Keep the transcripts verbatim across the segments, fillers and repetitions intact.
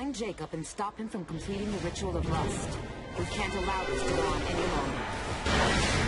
Find Jacob and stop him from completing the ritual of lust. We can't allow this to go on any longer.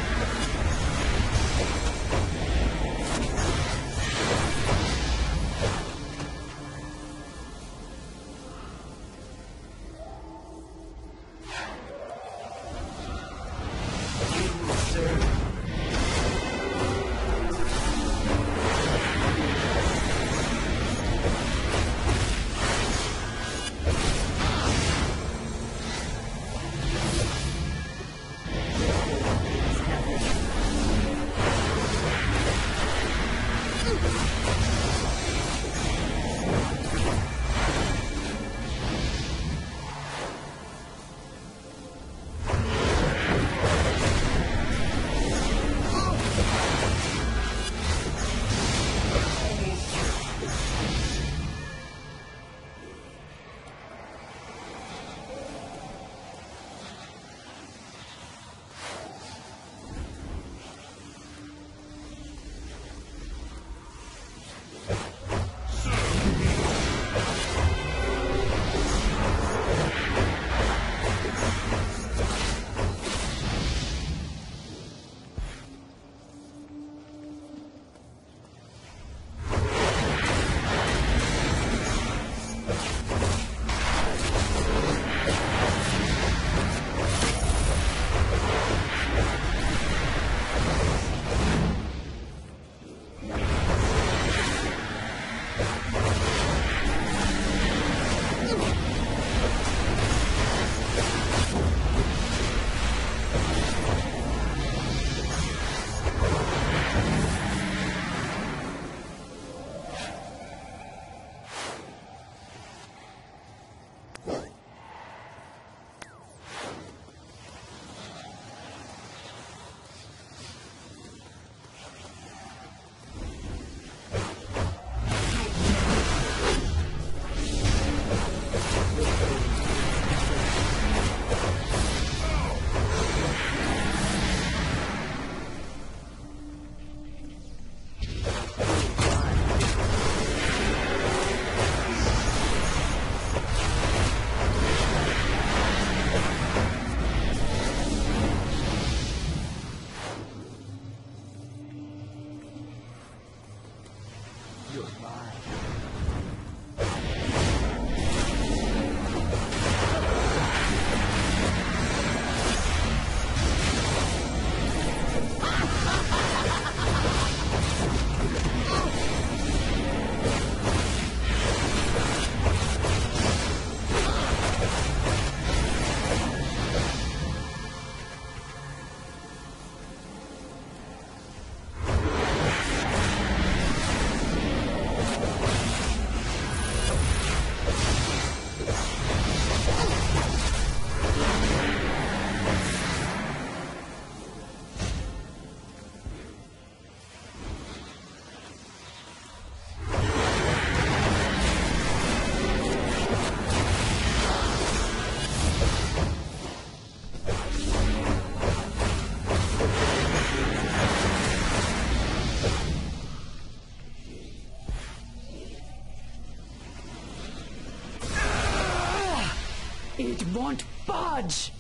It won't budge!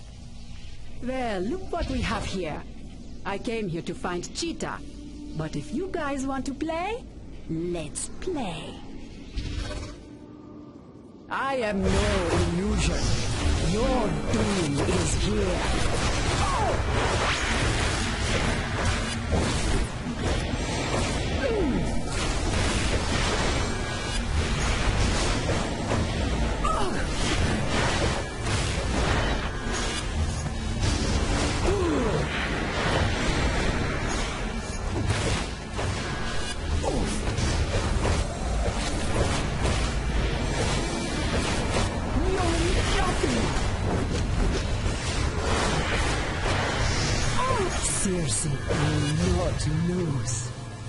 Well, look what we have here. I came here to find Cheetah. But if you guys want to play, let's play. I am no illusion. Your doom is here. Oh! Circe will not lose.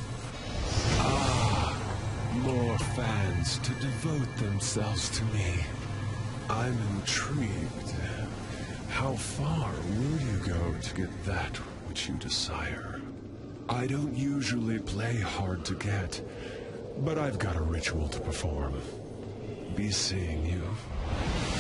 Ah, more fans to devote themselves to me. I'm intrigued. How far will you go to get that which you desire? I don't usually play hard to get, but I've got a ritual to perform. Be seeing you.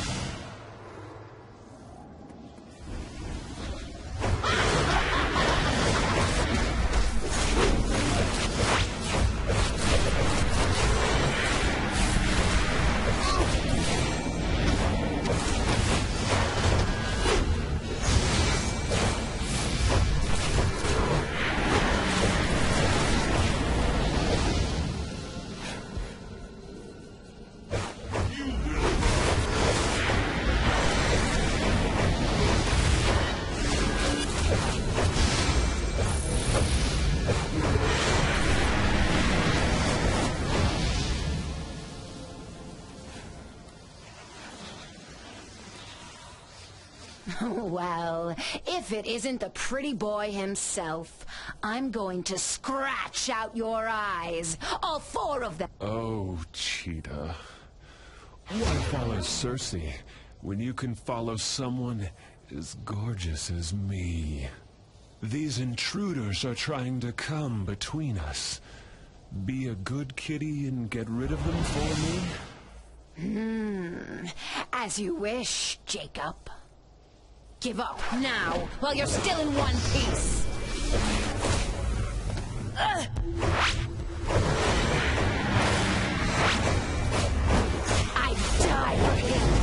Well, if it isn't the pretty boy himself, I'm going to scratch out your eyes. All four of them. Oh, Cheetah. Why follow Cersei when you can follow someone as gorgeous as me? These intruders are trying to come between us. Be a good kitty and get rid of them for me? Hmm. As you wish, Jacob. Give up now, while you're still in one piece. Ugh. I die for him.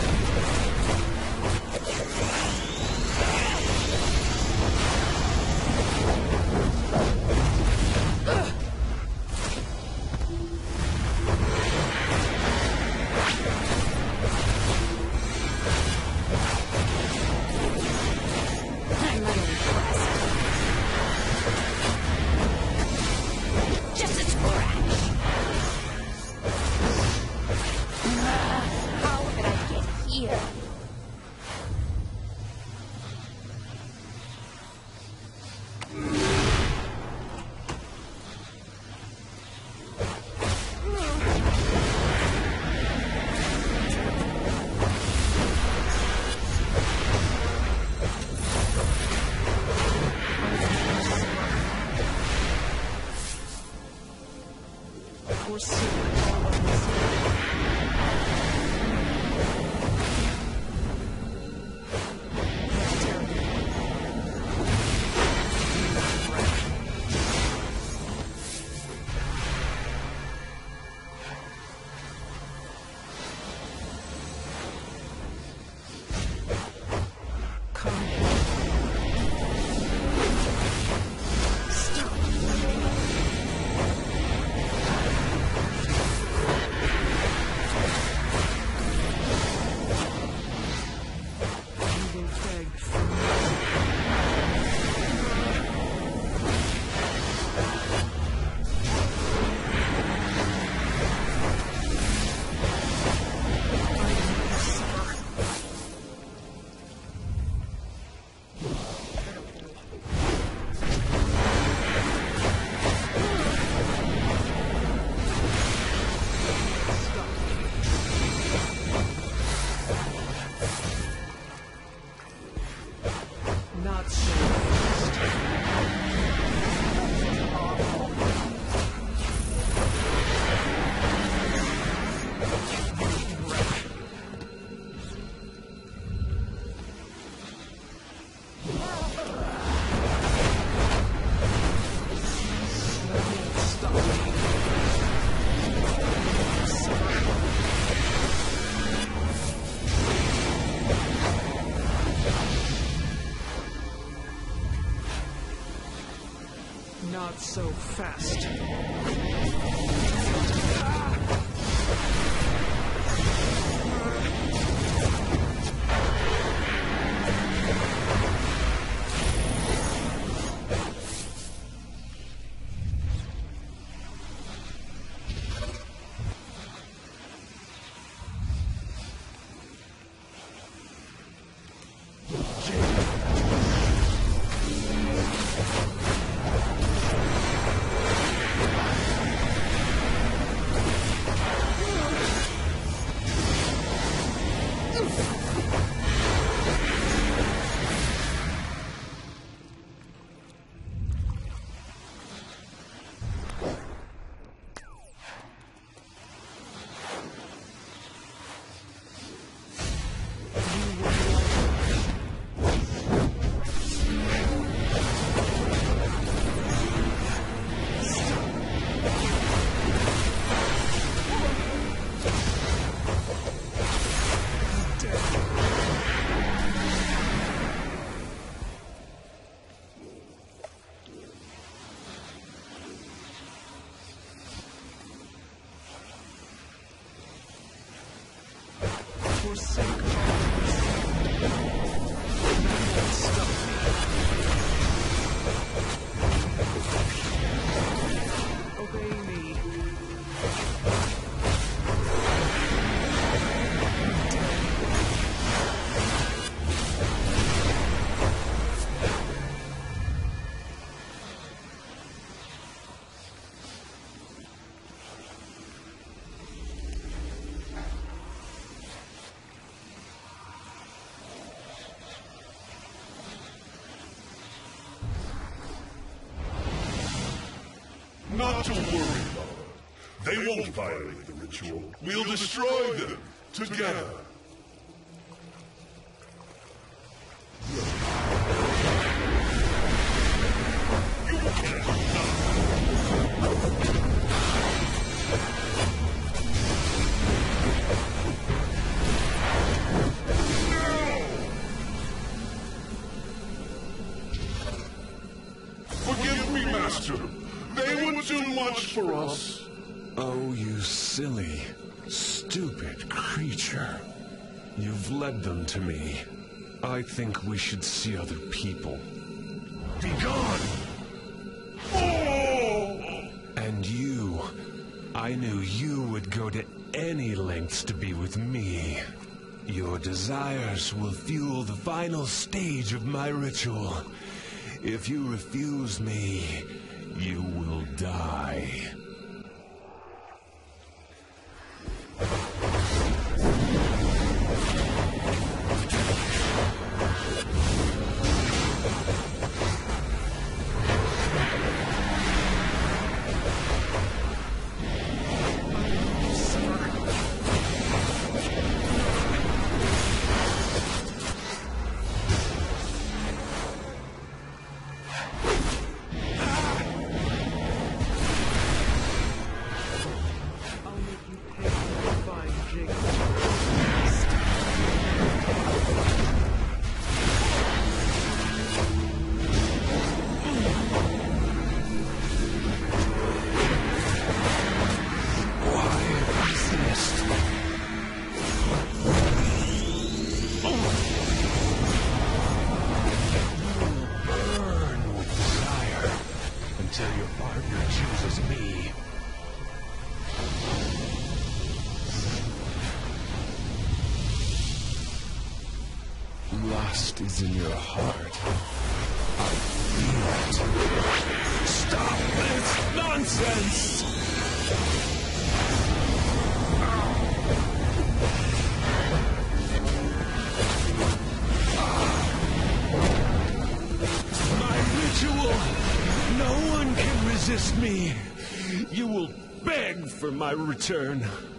Not so fast. Not to worry, Mother. They won't violate the ritual. We'll destroy them together. You can't Forgive me, Master. They would do much for us. Oh, you silly, stupid creature. You've led them to me. I think we should see other people. Be gone! Oh! And you, I knew you would go to any lengths to be with me. Your desires will fuel the final stage of my ritual. If you refuse me, you will die. Until your partner chooses me. Lust is in your heart. I feel it. Stop this nonsense! My ritual! No one can resist me. You will beg for my return.